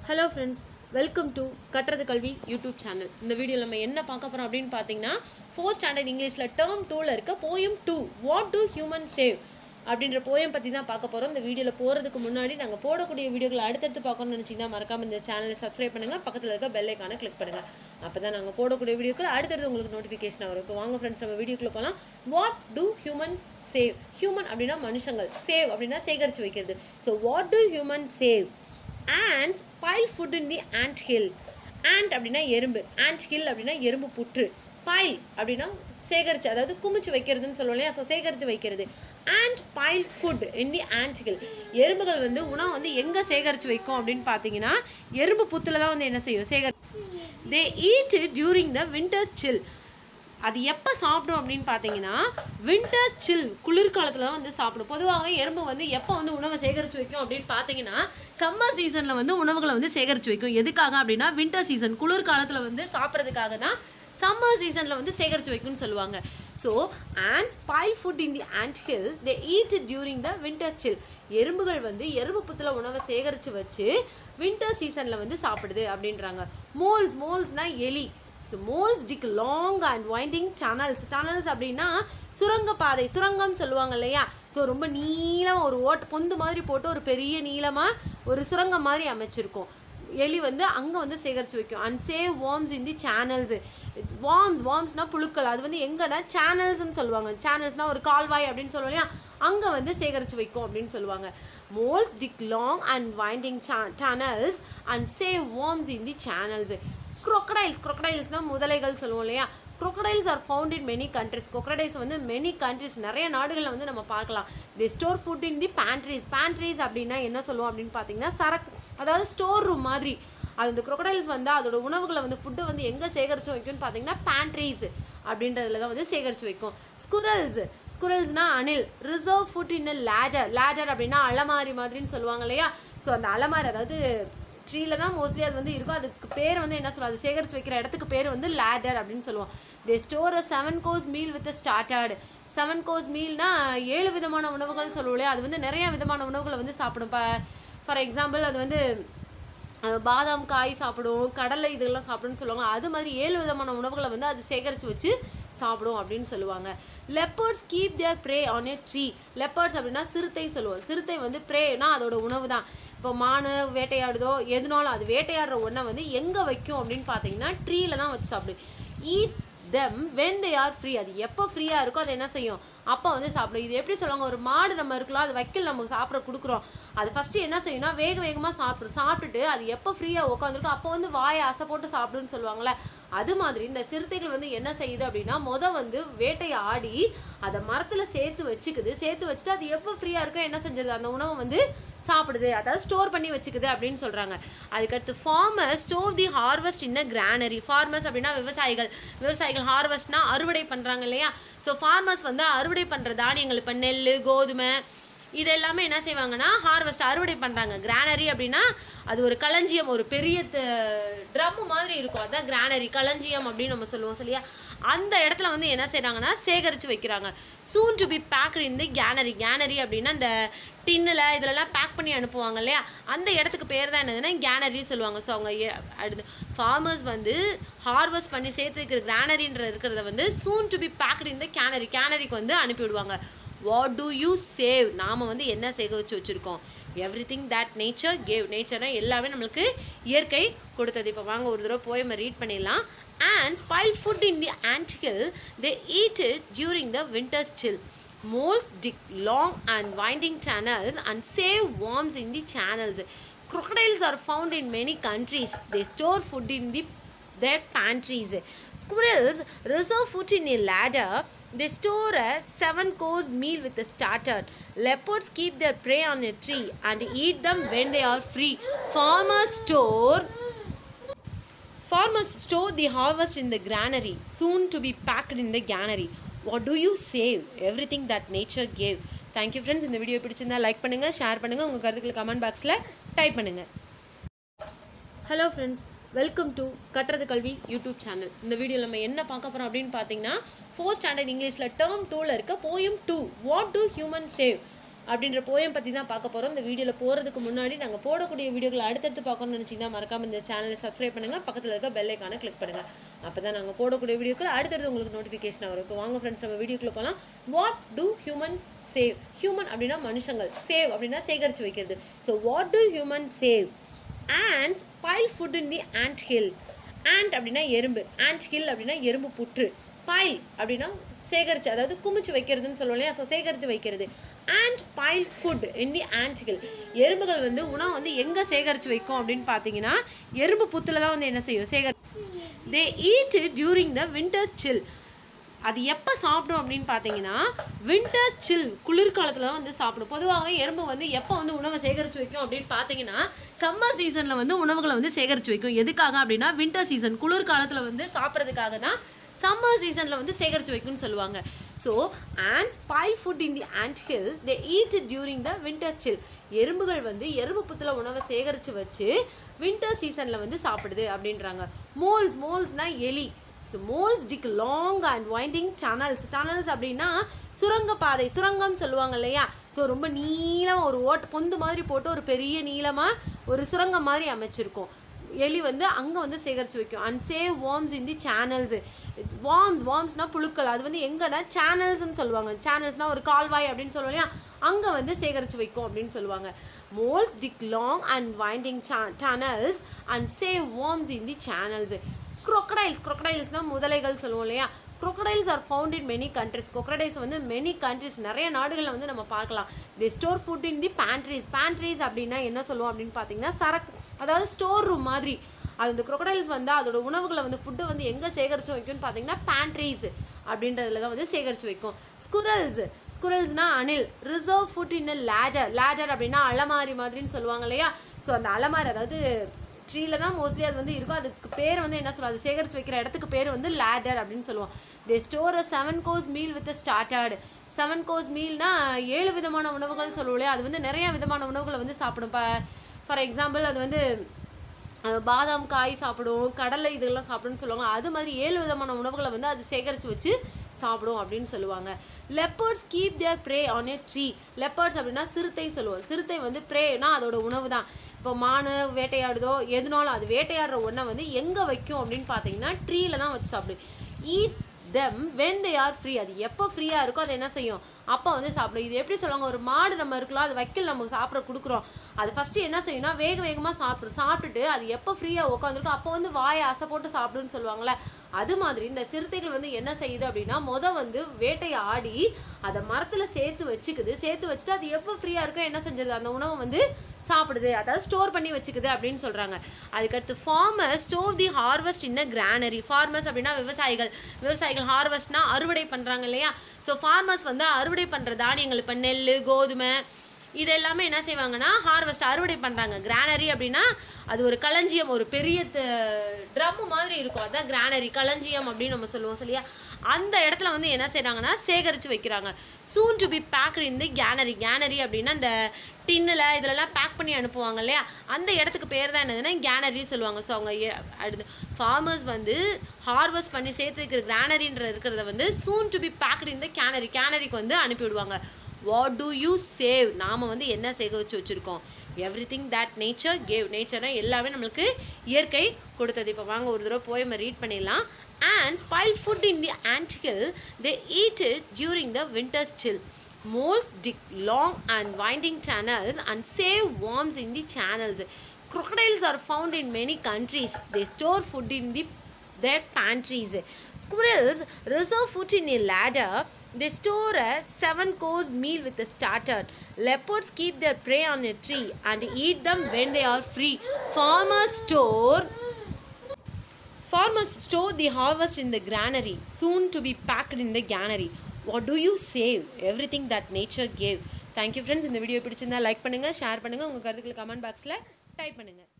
Hello friends, welcome to கற்றது கல்வி YouTube channel. இந்த வீடியோவில் நம்ம என்ன பார்க்க போகிறோம் அப்படின்னு பார்த்தீங்கன்னா 4th ஸ்டாண்டர்ட் இங்கிலீஷில் டேர்ம் 2ல் இருக்க poem 2 what do human save அப்படின்ற போயம் பற்றி தான் பார்க்க போகிறோம். இந்த வீடியோவில் போகிறதுக்கு முன்னாடி நாங்கள் போடக்கூடிய வீடியோக்களை அடுத்தடுத்து பார்க்கணும்னு நினச்சிங்கன்னா மறக்காமல் இந்த சேனலை சப்ஸ்கிரைப் பண்ணுங்கள், பக்கத்தில் இருக்க பெல் ஐக்கானை கிளிக் பண்ணுங்கள். அப்போ தான் நாங்கள் போடக்கூடிய வீடியோக்கள் அடுத்தடுத்து உங்களுக்கு நோட்டிஃபிகேஷன் வரும். இப்போ வாங்க ஃப்ரெண்ட்ஸ், நம்ம வீடியோக்குள்ளே போகலாம். What do humans save? Human அப்படின்னா மனுஷங்கள், சேவ் அப்படின்னா சேகரித்து வைக்கிறது. So what do human save? Ants pile food in the ant hill. Ant அப்படின்னா எறும்பு, ant hill அப்படின்னா எறும்பு புற்று, pile அப்படின்னா சேகரித்து, அதாவது குமிச்சு வைக்கிறதுன்னு சொல்லுவோம் இல்லையா, ஸோ சேகரித்து வைக்கிறது. Ant pile food in the ant hill. எறும்புகள் வந்து உணவு வந்து எங்கே சேகரித்து வைக்கும் அப்படின்னு பார்த்தீங்கன்னா எறும்பு புத்தில் தான் வந்து என்ன செய்யும், They eat it during the winter's chill. அது எப்போ சாப்பிடும் அப்படின்னு பார்த்தீங்கன்னா வின்டர் சில், குளிர்காலத்தில் தான் வந்து சாப்பிடும். பொதுவாக எறும்பு வந்து எப்போ வந்து உணவை சேகரித்து வைக்கும் அப்படின்னு பார்த்தீங்கன்னா சம்மர் சீசனில் வந்து உணவுகளை வந்து சேகரித்து வைக்கும். எதுக்காக அப்படின்னா வின்டர் சீசன், குளிர்காலத்தில் வந்து சாப்பிட்றதுக்காக தான் சம்மர் சீசனில் வந்து சேகரித்து வைக்கும்னு சொல்லுவாங்க. So ants pile food in the ant hill, they eat it during the winter chill. எறும்புகள் வந்து எறும்பு புத்தில் உணவை சேகரித்து வச்சு வின்டர் சீசனில் வந்து சாப்பிடுது அப்படின்றாங்க. மோல்ஸ்னால் எலி. So moles dig long and winding tunnels. Tunnels அப்படின்னா சுரங்கப்பாதை, சுரங்கம் சொல்லுவாங்க இல்லையா. ஸோ ரொம்ப நீளமாக ஒரு பொந்து மாதிரி போட்டு ஒரு பெரிய நீளமாக ஒரு சுரங்கம் மாதிரி அமைச்சிருக்கும். எலி வந்து அங்கே வந்து சேகரித்து வைக்கும். And save worms in the channels. வார்ம்ஸ்னால் புழுக்கள், அது வந்து எங்கன்னா சேனல்ஸ்ன்னு சொல்லுவாங்க. சேனல்ஸ்னால் ஒரு கால்வாய் அப்படின்னு சொல்லுவோம் இல்லையா, அங்கே வந்து சேகரித்து வைக்கும் அப்படின்னு சொல்லுவாங்க. Moles dig long and winding tunnels and save worms in the channels. crocodiles முதலைகள் சொல்லுவோம் இல்லையா. crocodiles are found in many countries. crocodiles வந்து many countries, நிறைய நாடுகளில் வந்து நம்ம பார்க்கலாம். they store food in the pantries அப்படின்னா என்ன சொல்லுவோம் அப்படின்னு பார்த்தீங்கன்னா சரக்கு, அதாவது ஸ்டோர் ரூம் மாதிரி. அது இந்த crocodiles வந்து அதோட உணவுகளை வந்து ஃபுட்டை வந்து எங்கே சேகரித்து வைக்கும்னு பார்த்தீங்கன்னா pantries அப்படின்றதுல தான் வந்து சேகரித்து வைக்கும். ஸ்குரல்ஸ்னால் அணில். ரிசர்வ் ஃபுட் இன் லேடர் அப்படின்னா அலமாரி மாதிரின்னு சொல்லுவாங்க இல்லையா. ஸோ அந்த அலமாரி, அதாவது ட்ரீல தான் மோஸ்ட்லி அது வந்து இருக்கும். அதுக்கு பேர் வந்து என்ன சொல்லுவோம், அது சேகரித்து வைக்கிற இடத்துக்கு பேர் வந்து லேடர் அப்படின்னு சொல்லுவோம். They store a 7 course meal with starters. 7 course மீல்னா 7 விதமான உணவுகள் சொல்லுவோம் இல்லையா. அது வந்து நிறைய விதமான உணவுகளை வந்து சாப்பிடும். ஃபார் எக்ஸாம்பிள் அது வந்து பாதாம் காய் சாப்பிடும், கடலை இதெல்லாம் சாப்பிடும்னு சொல்லுவாங்க. அது மாதிரி 7 விதமான உணவுகளை வந்து அது சேகரித்து வச்சு சாப்பிடும் அப்படின்னு சொல்லுவாங்க. Leopards keep their prey on a tree. Leopards அப்படின்னா சிறுத்தை சொல்லுவோம். சிறுத்தை வந்து ப்ரேனா அதோட உணவு தான். இப்போ மானு வேட்டையாடுதோ எதுனாலும் அது வேட்டையாடுற ஒன்றை வந்து எங்கே வைக்கும் அப்படின்னு பார்த்தீங்கன்னா ட்ரீல தான் வச்சு சாப்பிடும். Eat them when they are free. அது எப்போ ஃப்ரீயாக இருக்கோ அதை என்ன செய்யும், அப்போ வந்து சாப்பிடும். இது எப்படி சொல்லுவாங்க, ஒரு மாடு நம்ம இருக்கலாம், அது வைக்கல் நமக்கு சாப்பிட கொடுக்குறோம். அது ஃபஸ்ட்டு என்ன செய்யணும்னா வேகமாக சாப்பிட்டுட்டு அது எப்போ ஃப்ரீயாக உட்காந்துருக்கோ அப்போ வந்து வாயை அசை போட்டு சாப்பிடுன்னு சொல்லுவாங்களே. அது மாதிரி இந்த சிறுத்தைகள் வந்து என்ன செய்யுது அப்படின்னா வந்து வேட்டையை ஆடி அதை மரத்தில் சேர்த்து வச்சுட்டு அது எப்போ ஃப்ரீயாக இருக்கோ என்ன செஞ்சிருது, அந்த உணவை வந்து சாப்பிடுது, அதாவது ஸ்டோர் பண்ணி வச்சுக்குது அப்படின்னு சொல்கிறாங்க. அதுக்கடுத்து farmers store the harvest in a granary. Farmers அப்படின்னா விவசாயிகள் ஹார்வெஸ்ட்னா அறுவடை பண்ணுறாங்க இல்லையா. ஸோ ஃபார்மர்ஸ் வந்து அறுவடை பண்ணுற தானியங்கள், இப்போ நெல், கோதுமை இது எல்லாமே என்ன செய்வாங்கன்னா ஹார்வெஸ்ட் அறுவடை பண்ணுறாங்க. கிரானரி அப்படின்னா அது ஒரு களஞ்சியம், ஒரு பெரிய ட்ரம் மாதிரி இருக்கும், அதுதான் கிரானரி, களஞ்சியம் அப்படின்னு நம்ம சொல்லுவோம் சரியா. அந்த இடத்துல வந்து என்ன செய்கிறாங்கன்னா சேகரித்து வைக்கிறாங்க. Soon to be packed in the cannery அப்படின்னா இந்த டின்னில் இதிலெல்லாம் பேக் பண்ணி அனுப்புவாங்க இல்லையா, அந்த இடத்துக்கு பேர் தான் என்னதுன்னா கேனரி சொல்லுவாங்க. ஸோ அவங்க அடுத்து ஃபார்மர்ஸ் வந்து ஹார்வெஸ்ட் பண்ணி சேர்த்து வைக்கிற கிரானரின்ற இருக்கிறத வந்து soon to be packed in the கேனரிக்கு வந்து அனுப்பிவிடுவாங்க. What do you save? நாம் வந்து என்ன சேகரித்து வச்சுருக்கோம்? Everything that nature gave. நேச்சர்னால் எல்லாமே நம்மளுக்கு இயற்கை கொடுத்தது. இப்போ வாங்க ஒரு தடவை போய் ரீட் பண்ணிடலாம். Ants pile food in the ant hill, they eat it during the winter's chill. Moles dig long and winding tunnels and save worms in the channels. Crocodiles are found in many countries. They store food in their pantries. Squirrels reserve food in a ladder. They store a 7 course meal with a starter. Leopards keep their prey on a tree and eat them when they are free. Farmers store the harvest in the granary, soon to be packed in the cannery. What do you save? Everything that nature gave. Thank you friends. இந்த video பிடிச்சிருந்தா like பண்ணுங்கள், share பண்ணுங்கள், உங்கள் கருத்துக்களை comment பாக்ஸில் type பண்ணுங்கள். Hello friends, welcome to கற்றது கல்வி யூடியூப் சேனல். இந்த வீடியோவில் நம்ம என்ன பார்க்க போகிறோம் அப்படின்னு பார்த்தீங்கன்னா 4th ஸ்டாண்டர்ட் இங்கிலீஷில் டேர்ம் 2ல் இருக்க poem 2 what do human save அப்படின்ற போயம் பற்றி தான் பார்க்க போகிறோம். இந்த வீடியோவில் போகிறதுக்கு முன்னாடி நாங்கள் போடக்கூடிய வீடியோக்களை அடுத்தடுத்து பார்க்கணும்னு நினச்சிங்கன்னா மறக்காமல் இந்த சேனலை சப்ஸ்கிரைப் பண்ணுங்கள், பக்கத்தில் இருக்க பெல் ஐக்கானை கிளிக் பண்ணுங்கள். அப்போ தான் நாங்கள் போடக்கூடிய வீடியோக்கள் அடுத்தடுத்து உங்களுக்கு நோட்டிஃபிகேஷன் வரும். இப்போ வாங்க ஃப்ரெண்ட்ஸ், நம்ம வீடியோக்குள்ளே போகலாம். What do humans save? Human அப்படின்னா மனுஷங்கள், சேவ் அப்படின்னா சேகரித்து வைக்கிறது. So what do human save? ants pile food in the ant hill. ant அப்படின்னா எறும்பு, ant hill அப்படின்னா எறும்பு புற்று, pile அப்படின்னா சேகரித்து, அதாவது குமிச்சு வைக்கிறதுன்னு சொல்லுவோம் இல்லையா. ஸோ சேகரித்து வைக்கிறது. ant pile food in the ant hill. எறும்புகள் வந்து உணவு வந்து எங்கே சேகரித்து வைக்கும் அப்படின்னு பார்த்தீங்கன்னா எறும்பு புத்தில் தான் வந்து என்ன செய்யும், they eat it during the winter's chill. அது எப்போ சாப்பிடும் அப்படின்னு பார்த்தீங்கன்னா வின்டர் சில், குளிர்காலத்தில் தான் வந்து சாப்பிடும். பொதுவாகவே எறும்பு வந்து எப்போ வந்து உணவை சேகரித்து வைக்கும் அப்படின்னு பார்த்தீங்கன்னா சம்மர் சீசனில் வந்து உணவுகளை வந்து சேகரித்து வைக்கும். எதுக்காக அப்படின்னா வின்டர் சீசன், குளிர்காலத்தில் வந்து சாப்பிட்றதுக்காக தான் சம்மர் சீசனில் வந்து சேகரித்து வைக்கும்னு சொல்லுவாங்க. So ants pile food in the ant hill, they eat it during the winter chill. எறும்புகள் வந்து எறும்பு புத்தில் உணவை சேகரித்து வச்சு வின்டர் சீசனில் வந்து சாப்பிடுது அப்படின்றாங்க. மோல்ஸ்னால் எலி. So moles dig long and winding tunnels. Tunnels அப்படின்னா சுரங்கப்பாதை, சுரங்கம் சொல்லுவாங்க இல்லையா. ஸோ ரொம்ப நீளமாக ஒரு பொந்து மாதிரி போட்டு ஒரு பெரிய நீளமாக ஒரு சுரங்கம் மாதிரி அமைச்சிருக்கும். எலி வந்து அங்கே வந்து சேகரித்து வைக்கும். And save worms in the channels. வார்ம்ஸ்னால் புழுக்கள், அது வந்து எங்கன்னா சேனல்ஸ்ன்னு சொல்லுவாங்க. சேனல்ஸ்னால் ஒரு கால்வாய் அப்படின்னு சொல்லுவோம் இல்லையா, அங்கே வந்து சேகரித்து வைக்கும் அப்படின்னு சொல்லுவாங்க. Moles dig long and winding tunnels and save worms in the channels. crocodiles முதலைகள் சொல்லுவோம் இல்லையா. crocodiles are found in many countries. crocodiles வந்து many countries, நிறைய நாடுகளில் வந்து நம்ம பார்க்கலாம். they store food in the pantries அப்படின்னா என்ன சொல்லுவோம் அப்படின்னு பார்த்தீங்கன்னா சரக்கு, அதாவது ஸ்டோர் ரூம் மாதிரி. அது இந்த crocodiles வந்து அதோட உணவுகளை வந்து ஃபுட்டை வந்து எங்கே சேகரித்து வைக்கும்னு பார்த்தீங்கன்னா pantries அப்படின்றதுல தான் வந்து சேகரித்து வைக்கும். ஸ்குரல்ஸ்னால் அணில். ரிசர்வ் ஃபுட் இன் லேடர் அப்படின்னா அலமாரி மாதிரின்னு சொல்லுவாங்க இல்லையா. ஸோ அந்த அலமாரி, அதாவது ட்ரீல தான் மோஸ்ட்லி அது வந்து இருக்கும். அதுக்கு பேர் வந்து என்ன சொல்லுவோம், அது சேகரித்து வைக்கிற இடத்துக்கு பேர் வந்து லேடர் அப்படின்னு சொல்லுவோம். They store a 7 course meal with starters. 7 course மீல்னா 7 விதமான உணவுகள் சொல்லுவோம். அது வந்து நிறைய விதமான உணவுகளை வந்து சாப்பிடும். ஃபார் எக்ஸாம்பிள் அது வந்து பாதாம் காய் சாப்பிடும், கடலை இதெல்லாம் சாப்பிடுன்னு சொல்லுவாங்க. அது மாதிரி 7 விதமான உணவுகளை வந்து அது சேகரித்து வச்சு சாப்பிடும் அப்படின்னு சொல்லுவாங்க. Leopards keep their prey on a tree. Leopards அப்படின்னா சிறுத்தை சொல்லுவோம். சிறுத்தை வந்து ப்ரேனா அதோட உணவு தான். இப்போ மானு வேட்டையாடுதோ எதுனாலும் அது வேட்டையாடுற ஒன்றை வந்து எங்கே வைக்கும் அப்படின்னு பார்த்தீங்கன்னா ட்ரீல தான் வச்சு சாப்பிடும். Eat them when they are free. அது எப்போ ஃப்ரீயாக இருக்கோ அது என்ன செய்யும், அப்போ வந்து சாப்பிடும். இது எப்படி சொல்லுவாங்க, ஒரு மாடு நம்ம இருக்கலாம், அது வைக்கல் நமக்கு சாப்பிட கொடுக்குறோம். அது ஃபஸ்ட்டு என்ன செய்யும்னா வேகமாக சாப்பிட்டுட்டு அது எப்போ ஃப்ரீயாக உட்காந்துருக்கோ அப்போ வந்து வாயை அசை போட்டு சாப்பிடுன்னு சொல்லுவாங்களே. அது மாதிரி இந்த சிறுத்தைகள் வந்து என்ன செய்யுது அப்படின்னா வந்து வேட்டையை ஆடி அதை மரத்தில் சேர்த்து வச்சுட்டு அது எப்போ ஃப்ரீயாக இருக்கோ என்ன செஞ்சிருது, அந்த உணவை வந்து சாப்பிடுது, அதாவது ஸ்டோர் பண்ணி வச்சுக்குது அப்படின்னு சொல்கிறாங்க. அதுக்கடுத்து farmers store the harvest in a granary. Farmers அப்படின்னா விவசாயிகள் ஹார்வெஸ்ட்னா அறுவடை பண்ணுறாங்க இல்லையா. ஸோ ஃபார்மர்ஸ் வந்து அறுவடை பண்ணுற தானியங்கள், இப்போ நெல், கோதுமை இது எல்லாமே என்ன செய்வாங்கன்னா ஹார்வெஸ்ட் அறுவடை பண்ணுறாங்க. கிரானரி அப்படின்னா அது ஒரு களஞ்சியம், ஒரு பெரிய ட்ரம் மாதிரி இருக்கும், அதுதான் கிரானரி, களஞ்சியம் அப்படின்னு நம்ம சொல்லுவோம் சரியா. அந்த இடத்துல வந்து என்ன செய்கிறாங்கன்னா சேகரித்து வைக்கிறாங்க. Soon to be packed in the cannery அப்படின்னா இந்த டின்னில் இதிலெல்லாம் பேக் பண்ணி அனுப்புவாங்க இல்லையா, அந்த இடத்துக்கு பேர் தான் என்னதுன்னா கேனரி சொல்லுவாங்க. ஸோ அவங்க அடுத்து ஃபார்மர்ஸ் வந்து ஹார்வெஸ்ட் பண்ணி சேர்த்து வைக்கிற கிரானரின்ற இருக்கிறத வந்து soon to be packed in the கேனரிக்கு வந்து அனுப்பிவிடுவாங்க. What do you save? நாம் வந்து என்ன சேகரித்து வச்சுருக்கோம்? Everything that nature gave. நேச்சர்னா எல்லாமே நம்மளுக்கு இயற்கை கொடுத்தது. இப்போ வாங்க ஒரு தடவை போய் ரீட் பண்ணிடலாம். Ants pile food in the ant hill, they eat it during the winter's chill. Moles dig long and winding tunnels and save worms in the channels. Crocodiles are found in many countries. They store food in their pantries. Squirrels reserve food in a ladder. They store a 7 course meal with a starter. Leopards keep their prey on a tree and eat them when they are free. Farmers store the harvest in the granary, soon to be packed in the cannery. What do you save? Everything that nature gave. Thank you friends. இந்த video பிடிச்சிருந்தா like பண்ணுங்க, share பண்ணுங்க, உங்க கருத்துக்களை comment பாக்ஸ்ல type பண்ணுங்க.